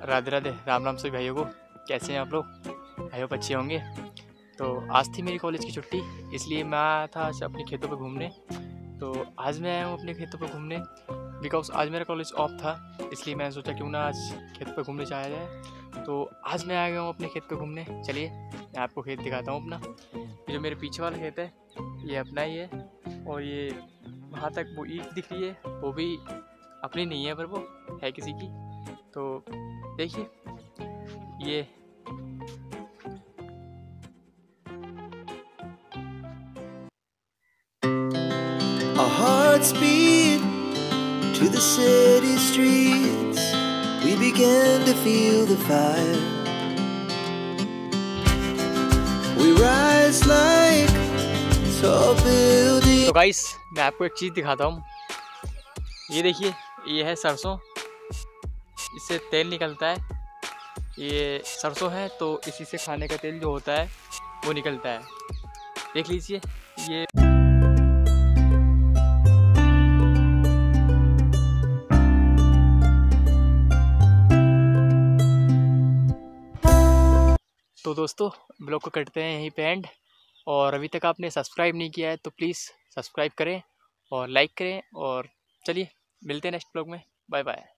राधे राधे, राम राम सभी भाइयों को। कैसे हैं आप लोग? भाइयों अच्छे होंगे। तो आज थी मेरी कॉलेज की छुट्टी, इसलिए मैं आया था आज अपने खेतों पे घूमने। तो आज मैं आया हूँ अपने खेतों पे घूमने बिकॉज आज मेरा कॉलेज ऑफ था, इसलिए मैंने सोचा क्यों ना आज खेत पे घूमने जाया जाए। तो आज मैं आ गया हूँ अपने खेत पे घूमने। चलिए मैं आपको खेत दिखाता हूँ अपना। ये जो मेरे पीछे वाला खेत है ये अपना ही है, और ये वहाँ तक वो ईंट दिख रही है वो भी अपनी नहीं है, पर वो है किसी की। तो देखिए ये Our hearts beat to the city streets. We began to feel the fire. We rise like tall buildings. तो गाइस मैं आपको एक चीज़ दिखाता हूँ। ये देखिए, ये है सरसों, इससे तेल निकलता है। ये सरसों है तो इसी से खाने का तेल जो होता है वो निकलता है। देख लीजिए ये। तो दोस्तों ब्लॉग को करते हैं यहीं पे एंड। और अभी तक आपने सब्सक्राइब नहीं किया है तो प्लीज़ सब्सक्राइब करें और लाइक करें। और चलिए मिलते हैं नेक्स्ट ब्लॉग में। Bye bye.